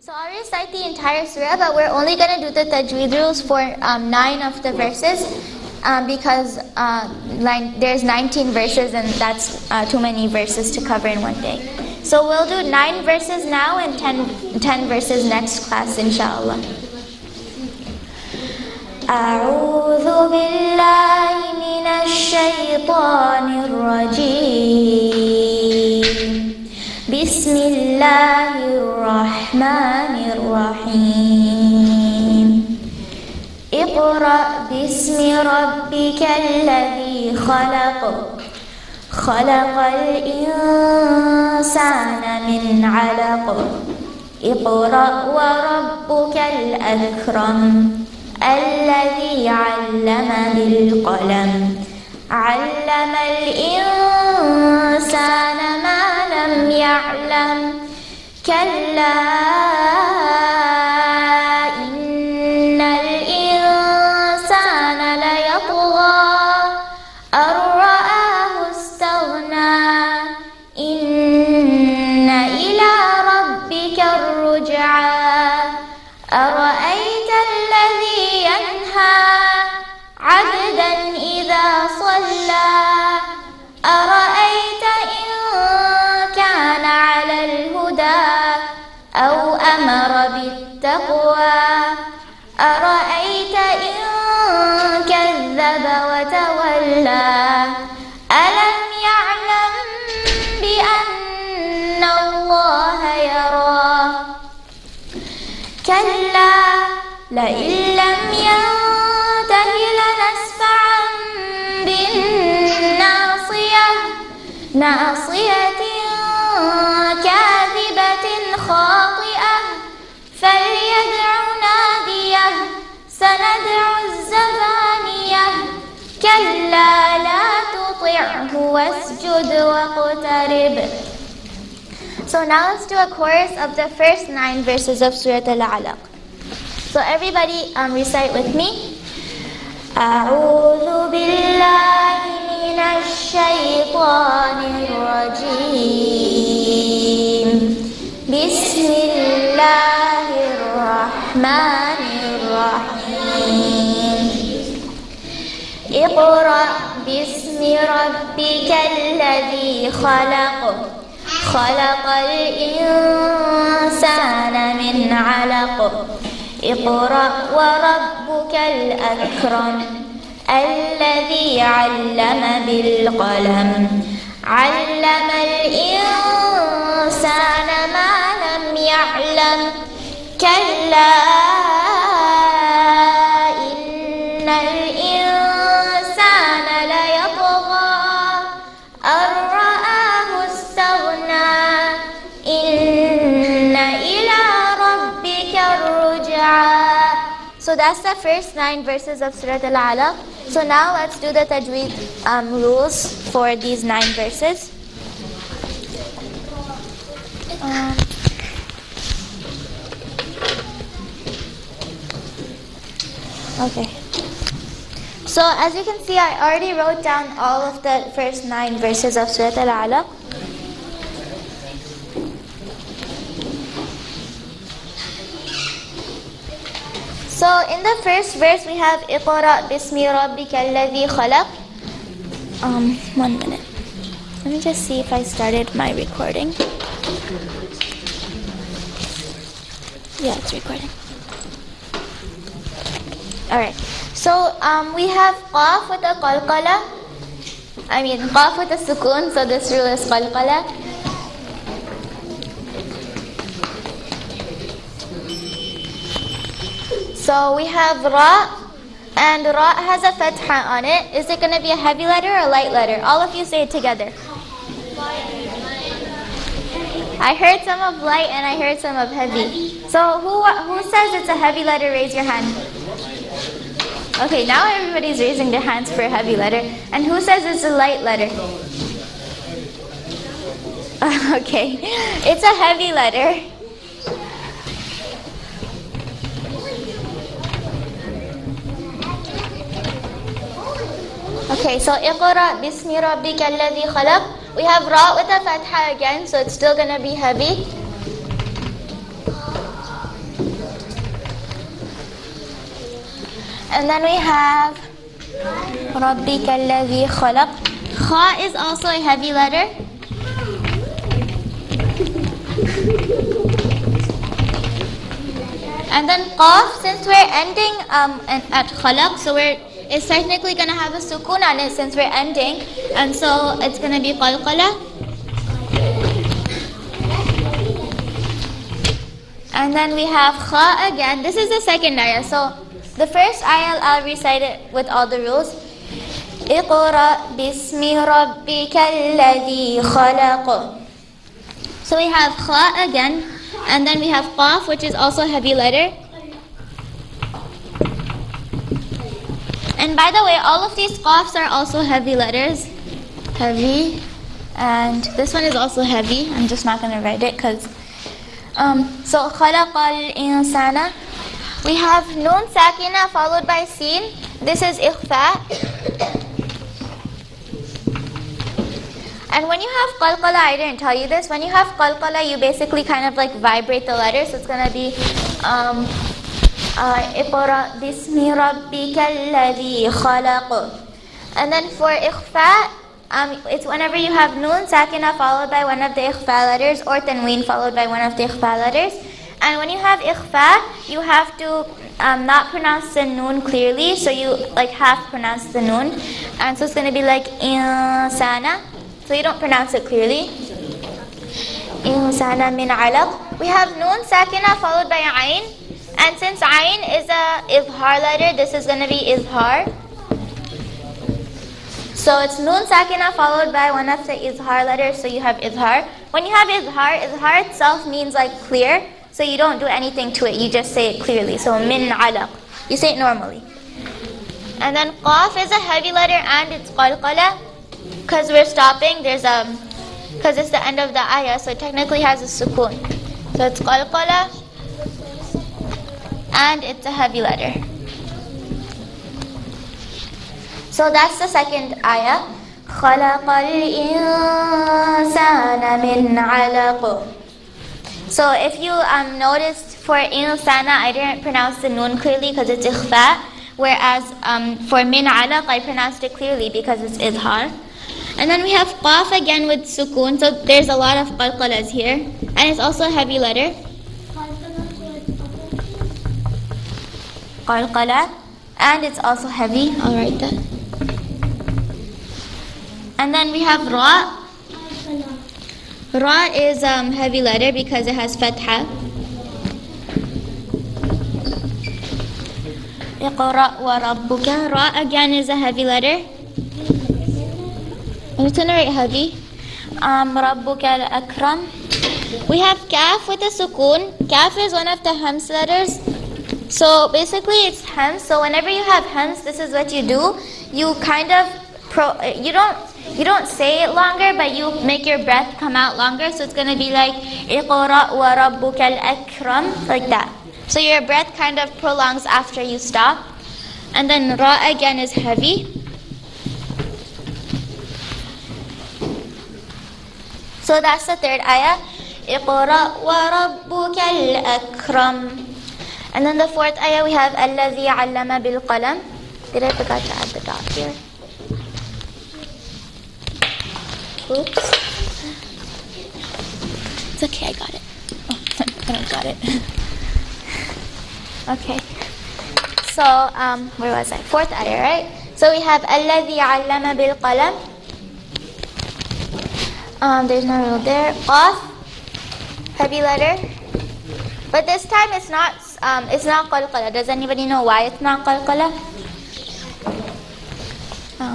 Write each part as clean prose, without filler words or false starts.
So I'll recite the entire surah, but we're only going to do the tajweed rules for 9 of the verses because there's 19 verses and that's too many verses to cover in one day. So we'll do 9 verses now and 10 verses next class, inshallah. أعوذ بالله من الشيطان الرجيم بسم الله الرحمن الرحيم اقرأ باسم ربك الذي خلق خلق الإنسان من علق اقرأ وربك الأكرم الذي علم بالقلم علم الإنسان ما لم يعلم كلا إن الإنسان ليطغى أن رآه استغنى إن إلى ربك الرجعى أرأيت الذي ينهى عبدا إذا صلى أرأيت إن كان على الهدى أو أمر بالتقوى أرأيت إن كذب وتولى ألم يعلم بأن الله يرى كلا لئن لم ينته لنسفعا بالناصية ناصية كاذبة خاطئة فليدع ناديه سندع الزبانية كلا لا تطعه واسجد واقترب. So now let's do a chorus of the first 9 verses of Surah Al-Alaq. So everybody recite with me. أعوذ بالله من الشيطان الرجيم بسم الله الرحمن الرحيم اقرأ باسم ربك الذي خلق خلق الإنسان من علق اقرأ وربك الأكرم الذي علم بالقلم علم الإنسان ما لم يعلم كلا إن الإنسان ليطغى أن رآه استغنى إن إلى ربك الرجعى. So that's the first 9 verses of Surah Al-Alaq. So now let's do the tajweed rules for these 9 verses. Okay. So as you can see, I already wrote down all of the first 9 verses of Surah Al-Alaq. So in the first verse we have اقرأ باسم ربك الذي خلق. 1 minute. Let me just see if I started my recording. Yeah, it's recording. Alright. So we have qaf with a qalqala. Qaf with a sukoon, so this rule is qalqala. So we have ra, and ra has a fatha on it. Is it going to be a heavy letter or a light letter? All of you say it together. I heard some of light and I heard some of heavy. So who says it's a heavy letter? Raise your hand. Okay, now everybody's raising their hands for a heavy letter. And who says it's a light letter? Okay, it's a heavy letter. Okay, so اقرأ باسم ربك الذي خلق. We have ra with a fatha again, so it's still going to be heavy. And then we have رَبِّكَ الَّذِي خَلَقَ. Kha is also a heavy letter. And then qaf, since we're ending at khalaq, so it's technically going to have a sukoon on it since we're ending. And so it's going to be qalqala. And then we have kha again. This is the second ayah. So the first ayah, I'll recite it with all the rules. اقرأ باسم ربك الذي خلق. So we have kha again. And then we have qaf, which is also a heavy letter. And by the way, all of these qafs are also heavy letters. Heavy. And this one is also heavy. I'm just not going to write it because... so خلق الإنسان. We have noon sakina followed by sin. This is ikhfa. And when you have qalqala, I didn't tell you this. When you have qalqala, you basically kind of like vibrate the letters. So it's gonna be اقرأ باسم ربك الذي خلق. And then for ikhfa, it's whenever you have noon sakina followed by one of the ikhfa letters or tanween followed by one of the ikhfa letters. And when you have ikhfa, you have to not pronounce the noon clearly. So you like half pronounce the noon. And so it's gonna be like insana. So you don't pronounce it clearly. Insana min alaq. We have noon sakina followed by ayn. And since ayn is a izhar letter, this is going to be izhar. So it's noon sakina followed by one of the izhar letters, so you have izhar. When you have izhar itself means like clear. So you don't do anything to it, you just say it clearly. So min alaq. You say it normally. And then qaf is a heavy letter and it's qalqala. Because we're stopping, because it's the end of the ayah, so it technically has a sukoon. So it's qalqala, and it's a heavy letter. So that's the second ayah. خَلَقَ الْإِنسَانَ مِنْ عَلَقٍ. So if you noticed for insana, I didn't pronounce the noon clearly because it's ikhfa, whereas for min alaq, I pronounced it clearly because it's izhar. And then we have qaf again with sukoon, so there's a lot of qalqalas here. And it's also a heavy letter. Qalqala. And it's also heavy. I'll write that. And then we have ra. Ra is heavy letter because it has fatha. Iqra wa rabbuka. Ra again is a heavy letter. I'm just going to write heavy. رَبُّكَ الْأَكْرَمِ. We have kaf with a sukoon. Kaf is one of the hams letters. So basically it's hams. So whenever you have hams, this is what you do. You kind of, you don't say it longer, but you make your breath come out longer. So it's going to be like اقرأ وَرَبُّكَ الْأَكْرَمِ, like that. So your breath kind of prolongs after you stop. And then ra again is heavy. So that's the third ayah. اقرأ وَرَبُّكَ الْأَكْرَمِ. And then the fourth ayah we have الَّذِي عَلَّمَ بِالْقَلَمِ. Did I forgot to add the dot here? Oops. It's okay, I got it. Oh, I got it. Okay. So, where was I? Fourth ayah, right? So we have الَّذِي عَلَّمَ بِالْقَلَمِ. There's no rule there. Qaf, heavy letter. But this time it's not qalqala. Does anybody know why it's not qalqala? Oh.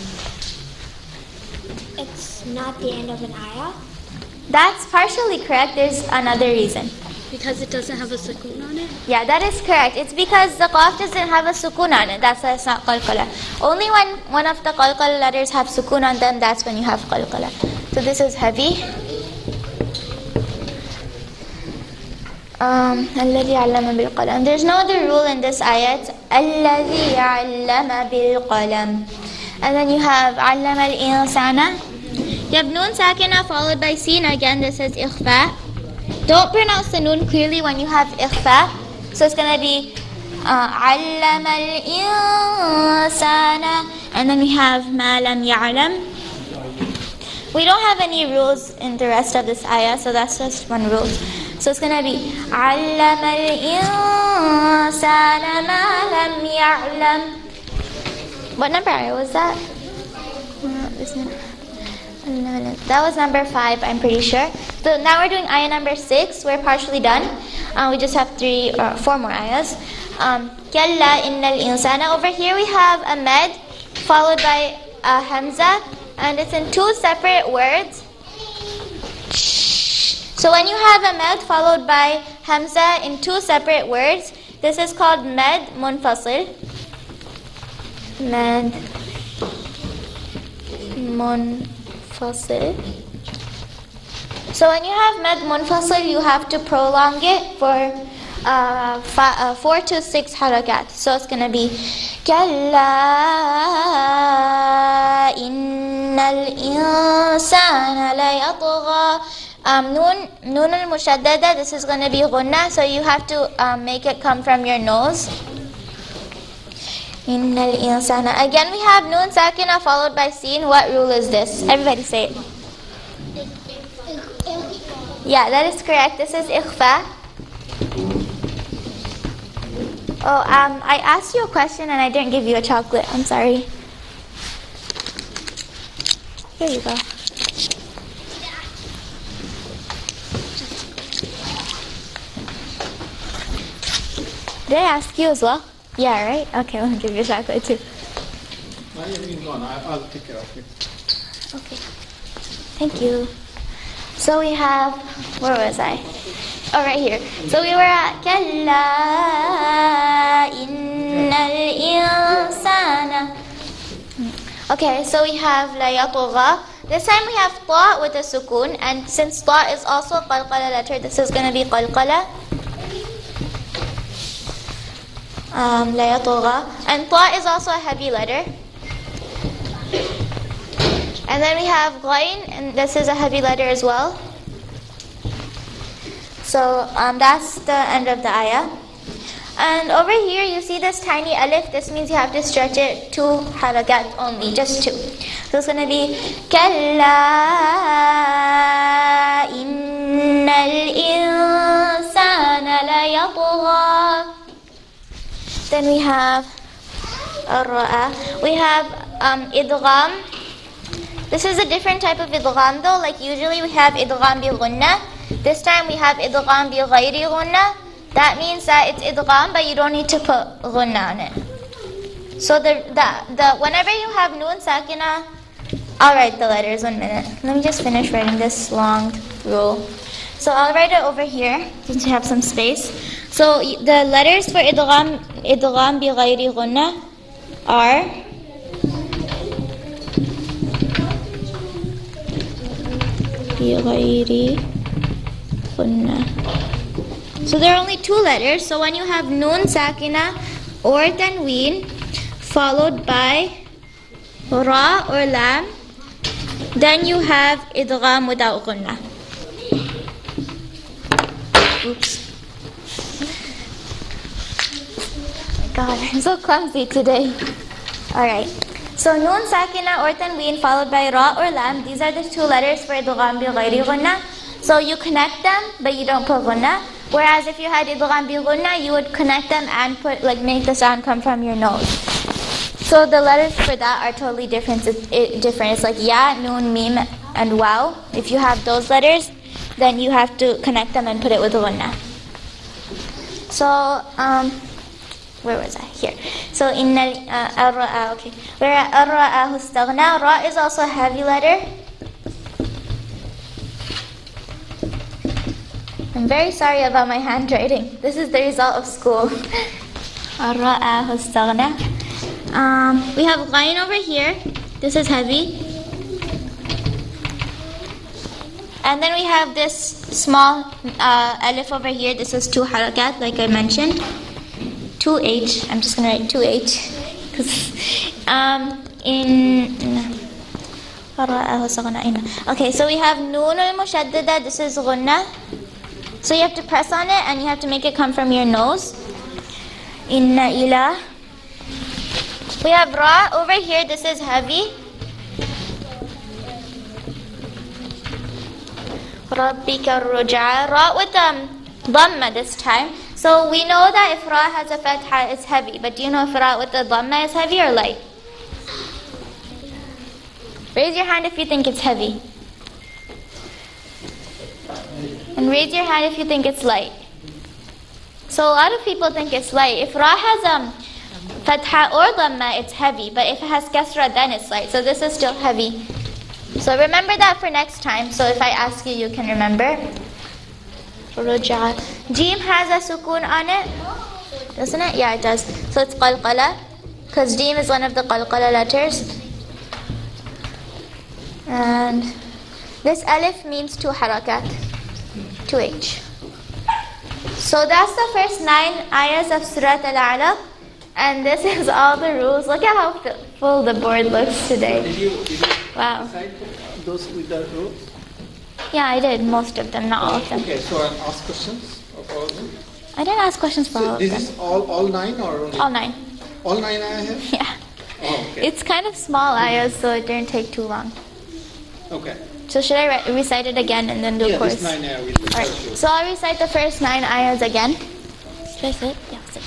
It's not the end of an ayah? That's partially correct. There's another reason. Because it doesn't have a sukoon on it? Yeah, that is correct. It's because the qaf doesn't have a sukoon on it. That's why it's not qalqala. Only when one of the qalqala letters have sukoon on them, that's when you have qalqala. So this is heavy. الذي علم بالقلم. There's no other rule in this ayat. الذي علم بالقلم. And then you have علم الإنسان. You have noon sakina followed by sin. Again, this is ikhfa. Don't pronounce the noon clearly when you have ikhfa. So it's going to be علم الإنسان. And then we have ما لم يعلم. We don't have any rules in the rest of this ayah, so that's just one rule. So it's going to be علم الإنسان ما لم يعلم. What number ayah was that? That was number 5, I'm pretty sure. So now we're doing ayah number 6. We're partially done. We just have 3 or 4 more ayahs. Kalla innal insana. Over here we have a med followed by a hamza, and it's in 2 separate words. So when you have a med followed by hamza in 2 separate words, this is called med munfasil. Med munfasil. So when you have med munfasil, you have to prolong it for 4 to 6 harakat. So it's going to be Kalla innal insana la yatgha. Noon al-mushaddada, this is going to be ghunna, so you have to make it come from your nose. Innal insana. Again we have noon sakina followed by sin. What rule is this? Everybody say it. Yeah, that is correct. This is ikhfa. Oh, I asked you a question and I didn't give you a chocolate. I'm sorry. Here you go. Did I ask you as well? Yeah, right? Okay, I'll give you a chocolate too. I'll take care of it. Okay. Thank you. So we have, where was I? Oh, right here. So we were at Kalla innal insana. Okay, so we have la yatgha. This time we have ta with a sukun, and since ta is also a qalqala letter, this is going to be qalqala. La yatgha. And ta is also a heavy letter. And then we have ghain, and this is a heavy letter as well. So that's the end of the ayah. And over here you see this tiny alif. This means you have to stretch it 2 harakat only, just 2. So it's going to be Kalla innal insana la yatgha. Then we have ar-ra'a. We have idgham. This is a different type of idgham though. Like usually we have idgham bil ghunna. This time we have idgham bi ghayri ghunna. That means that it's idgham, but you don't need to put ghunna on it. So the whenever you have noon sakina, I'll write the letters 1 minute. Let me just finish writing this long rule. So I'll write it over here since you have some space. So the letters for idgham bi ghayri ghunna are bi ghayri ghunna. So there are only 2 letters. So when you have noon sakina or tanween followed by ra or lam, then you have idgham without ghunna. Oops. God, I'm so clumsy today. Alright. So noon sakina or tanween followed by ra or lam, these are the 2 letters for idgham bi ghayri ghunna. So you connect them, but you don't put ghunna. Whereas if you had idgham bi ghunna, you would connect them and make the sound come from your nose. So the letters for that are totally different. It's like ya, noon, mim, and waw. If you have those letters, then you have to connect them and put it with ghunna. So where was I? Here. So innal ar-ra'a. Okay. Where ar-ra'ahu istaghna. Ra is also a heavy letter. I'm very sorry about my handwriting. This is the result of school. Ar-ra'ahu istaghna. We have ghain over here. This is heavy. And then we have this small alif over here. This is 2 harakat, like I mentioned. 2H. I'm just going to write 2H. Okay, so we have noon al-mushaddada. This is ghunna. So you have to press on it and you have to make it come from your nose. Inna ila. We have ra over here. This is heavy. Rabbika ruj'a. Ra with dhamma this time. So we know that if ra has a fatha, it's heavy. But do you know if ra with the dhamma is heavy or light? Raise your hand if you think it's heavy. And raise your hand if you think it's light. So a lot of people think it's light. If ra has fatha or dhamma, it's heavy. But if it has kasra, then it's light. So this is still heavy. So remember that for next time. So if I ask you, you can remember. Ruj'a. Jim has a sukoon on it, doesn't it? Yeah, it does. So it's qalqala, because Jim is one of the qalqala letters. And this alif means 2 harakat, 2h. So that's the first 9 ayahs of Surat Al-Alaq. And this is all the rules. Look at how full the board looks today. Did you Wow. decide those with the rules? Yeah, I did. Most of them, not all of them. Okay, so I'll ask questions of all of them. I didn't ask questions for all So of this them. is all 9 or only? All 9. All 9 I have? Yeah. Oh, okay. It's kind of small ayahs, so it didn't take too long. Okay. So should I recite it again and then do Yeah, course? this 9 I will Alright, so I'll recite the first 9 ayahs again. Should I sit? Yeah, sit.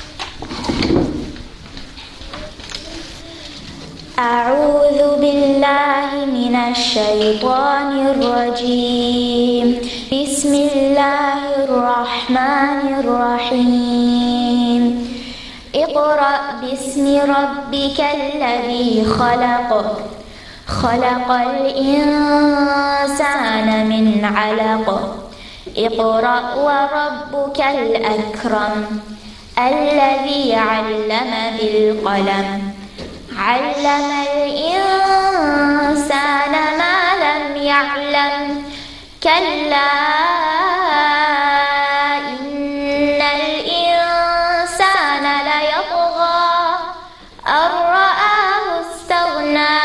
أعوذ بالله من الشيطان الرجيم بسم الله الرحمن الرحيم اقرأ باسم ربك الذي خلق خلق الإنسان من علق اقرأ وربك الأكرم الذي علم بالقلم علم الإنسان ما لم يعلم كلا إن الإنسان ليطغى أن رآه استغنى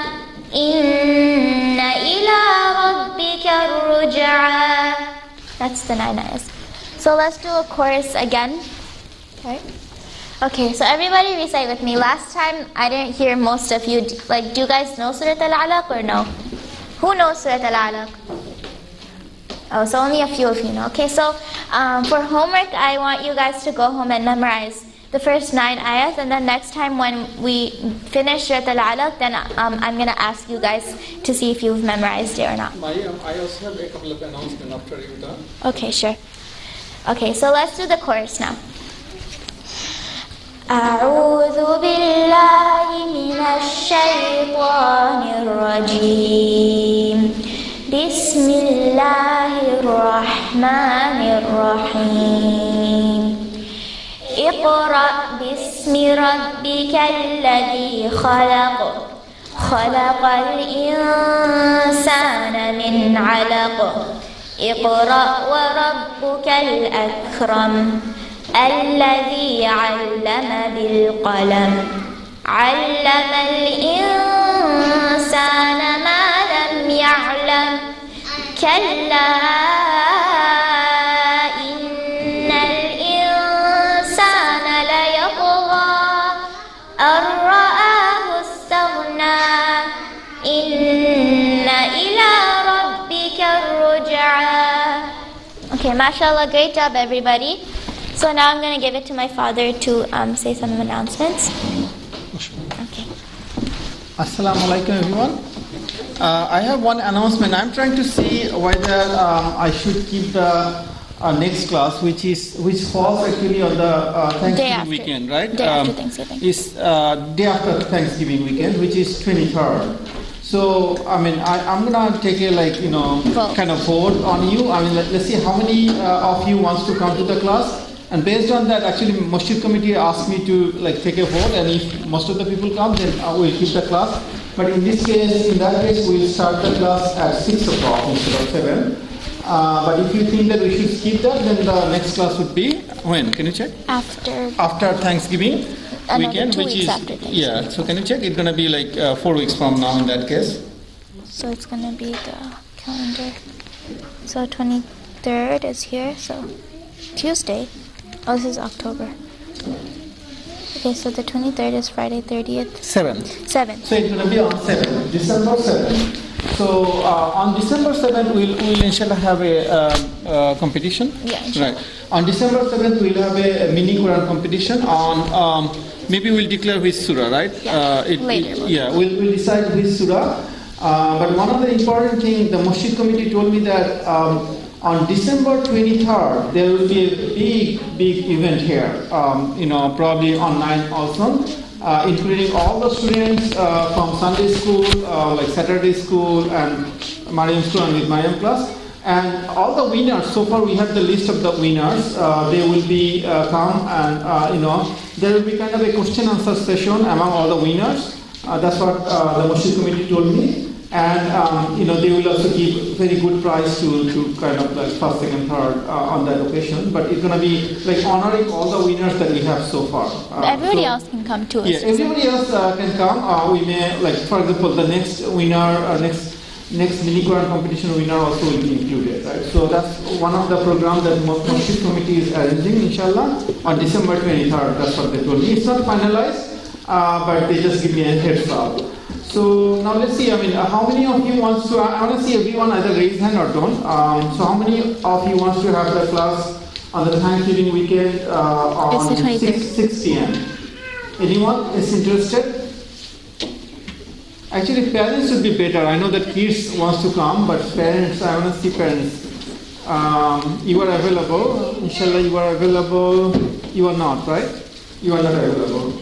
إن إلى ربك الرجعى. That's the 9 ayahs. So let's do a chorus again. Okay, so everybody recite with me. Last time I didn't hear most of you. Like, do you guys know Surat Al-Alaq or no? Who knows Surat Al-Alaq? Oh, so only a few of you know. Okay, so for homework, I want you guys to go home and memorize the first 9 ayahs, and then next time when we finish Surat Al-Alaq, then I'm going to ask you guys to see if you've memorized it or not. I also have a couple of announcements after you done. Okay, sure. Okay, so let's do the chorus now. أعوذ بالله من الشيطان الرجيم بسم الله الرحمن الرحيم اقرأ باسم ربك الذي خلق خلق الإنسان من علق اقرأ وربك الأكرم الذي علم بالقلم علم الإنسان ما لم يعلم كلا إن الإنسان ليطغى أن رآه استغنى إن إلى ربك الرجعى. Okay, mashallah, great job everybody. So now I'm going to give it to my father to say some announcements. Okay. Assalamu alaikum everyone. I have one announcement. I'm trying to see whether I should keep the next class, which falls actually on the Thanksgiving weekend, right? Day after Thanksgiving. Is day after Thanksgiving weekend, which is 23rd. So I mean, I'm gonna take a vote. kind of vote on you. I mean, let's see how many of you wants to come to the class. And based on that, actually, Masjid committee asked me to take a vote, and if most of the people come, then we'll keep the class. But in that case, we'll start the class at 6 o'clock instead of 7. But if you think that we should skip that, then the next class would be when? Can you check? After Thanksgiving weekend, which is after Thanksgiving. Yeah. So can you check? It's gonna be 4 weeks from now in that case. So it's gonna be the calendar. So 23rd is here. So Tuesday. Oh, this is October. Okay, so the 23rd is Friday 30th. 7th. 7th. So it's going to be on 7th, December 7th. So on December 7th, we'll inshallah have a competition. Yeah, inshallah. Right. On December 7th, we'll have a mini Quran competition on, maybe we'll declare which surah, right? Yeah, later. We'll decide which surah. But one of the important things, the Masjid committee told me that on December 23rd, there will be a big event here, probably on 9th also, including all the students from Sunday school, like Saturday school and Mariam school and with Mariam class. And all the winners, so far we have the list of the winners, they will be come and, there will be kind of a question answer session among all the winners. That's what the Masjid committee told me. And they will also give very good prize to kind of like first, second, third on that occasion. But it's going to be like honoring all the winners that we have so far. Everybody else can come too. Yeah, everybody else can come. We may, like for example, the next winner, next mini Quran competition winner also will be included, right? So that's one of the programs that Masjid committee is arranging, inshallah, on December 23rd. That's what they told me. It's not finalized, but they just give me a heads up. So now let's see, how many of you wants to, I want to see everyone either raise hand or don't. So how many of you wants to have the class on the Thanksgiving weekend on 6 p.m.? Anyone is interested? Actually, parents would be better. I know that kids wants to come, but parents, I want to see parents. You are available. Inshallah, you are available. You are not, right? You are not available.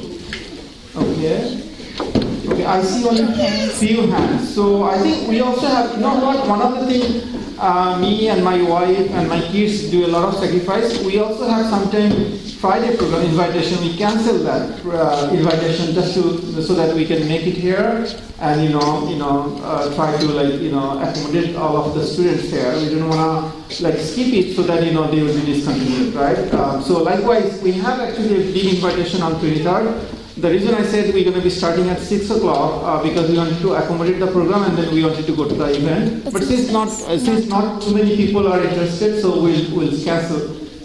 Okay. Okay, I see only few hands. So I think we also have, one of the things, me and my wife and my kids do a lot of sacrifice. We also have sometimes Friday program invitation. We cancel that invitation just so that we can make it here and try to accommodate all of the students here. We don't want to skip it so that they will be discontinued, right? So likewise, we have actually a big invitation on 23rd. The reason I said we're going to be starting at 6 o'clock because we wanted to accommodate the program and then we wanted to go to the event. But since not too many people are interested, so we'll cancel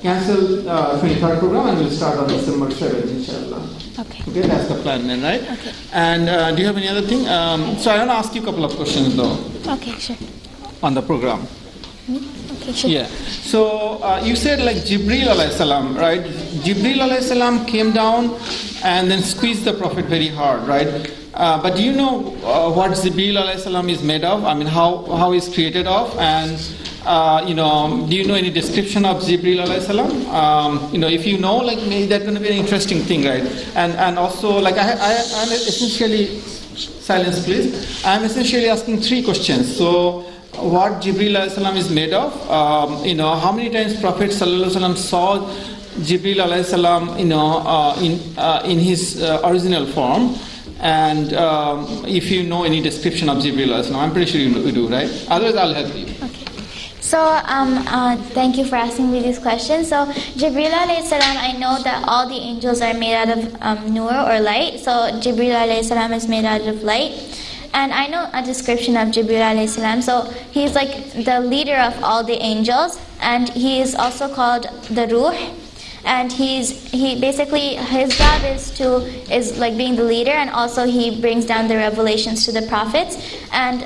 23rd program and we'll start on December 7th, inshallah. Okay, that's the plan then, right? Okay. And do you have any other thing? So I want to ask you a couple of questions though. Okay, sure. On the program. Okay, sure. Yeah. So you said like Jibreel alayhi salam, right? Jibreel alayhi salam came down and then squeezed the Prophet very hard, right? But do you know what Jibreel alayhi salam is made of? How he's created of? And do you know any description of Jibreel alayhi salam? If you know, maybe that's going to be an interesting thing, right? And also, I'm essentially, silence please. I'm essentially asking 3 questions. So, what Jibreel alayhi salam is made of? How many times Prophet sallallahu alaihi wasallam saw Jibreel alayhi salam, in his original form? And if you know any description of Jibreel alayhi salam, I'm pretty sure you do, right? Otherwise, I'll help you. Okay. So, thank you for asking me these questions. So, Jibreel alayhi salam, I know that all the angels are made out of nur or light. So, Jibreel alayhi salam is made out of light. And I know a description of Jibreel alayhi salam. So he's like the leader of all the angels, and he is also called the Ruh. And his job is like being the leader, and also he brings down the revelations to the prophets. And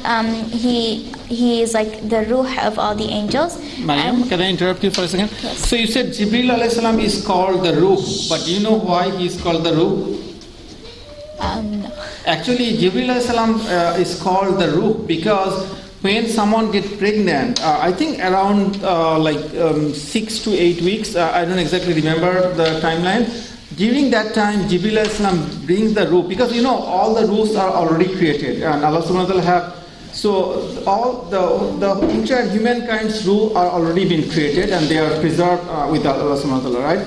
he is like the Ruh of all the angels. Mariam, can I interrupt you for a second? Yes. So you said Jibreel alayhi salam is called the Ruh, but do you know why he is called the Ruh? No. Actually, Jibreel alayhi salam is called the Ruh because when someone gets pregnant, I think around 6 to 8 weeks, I don't exactly remember the timeline. During that time, Jibreel alayhi salam brings the Ruh because all the Ruhs are already created and Allah subhanahu wa ta'ala have. So all the entire humankind's Ruh are already been created and they are preserved with Allah subhanahu wa ta'ala, right?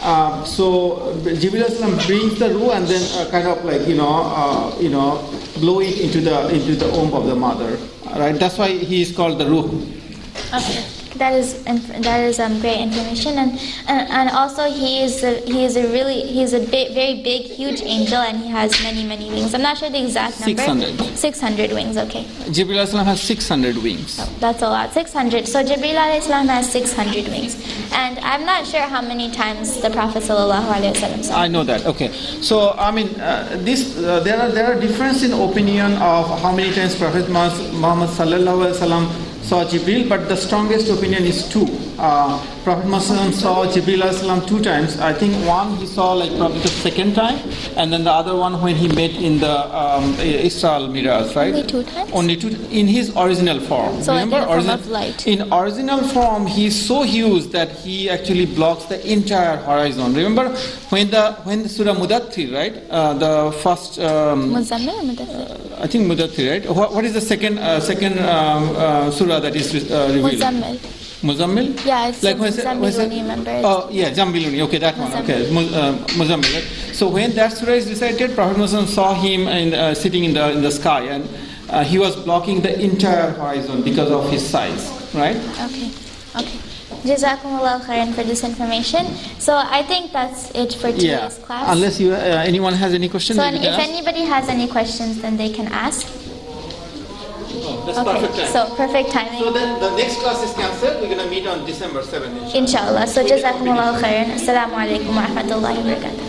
So Jibreel alayhi salam brings the Ruh and then blow it into the womb of the mother, right? That's why he is called the Ruh. Okay. That is great information, and also he is a very big, huge angel, and he has many wings. I'm not sure the exact number. 600. 600 wings. Okay. Jibril alayhi salam has 600 wings. Oh, that's a lot. 600. So Jibril alayhi salam has 600 wings, and I'm not sure how many times the Prophet sallallahu alaihi wasallam saw. I know that. Okay. So I mean, there are difference in opinion of how many times Prophet Muhammad sallallahu alaihi wasallam saw Jibril, but the strongest opinion is 2. Prophet Muhammad saw Jibril alayhi salam 2 times. I think one he saw like probably the second time, and then the other one when he met in the Isra Miraj, right? Only 2 times? Only 2 in his original form. So remember, in the form of light. In original form, he is so huge that he actually blocks the entire horizon. Remember when the Surah Mudaththir, right? The first. Muzammil or Mudaththir? I think Mudaththir, right? What is the second surah that is revealed? Muzammil. Muzammil? Yeah, it's like Zambiluni, remember? Oh, yeah, Zambiluni. Okay, that one. Okay, Muzammil. Right? So when that surah is recited, Prophet Muhammad saw him sitting in the sky, and he was blocking the entire horizon because of his size, right? Okay. Jazakumullah khairan for this information. So I think that's it for today's class. Unless anyone has any questions. So if anybody has any questions, then they can ask. That's perfect time. So perfect timing. So then the next class is cancelled. We're going to meet on December 7th. Inshallah. So Jazakumullah khairan. Assalamu alaikum wa rahmatullahi wa barakatuh.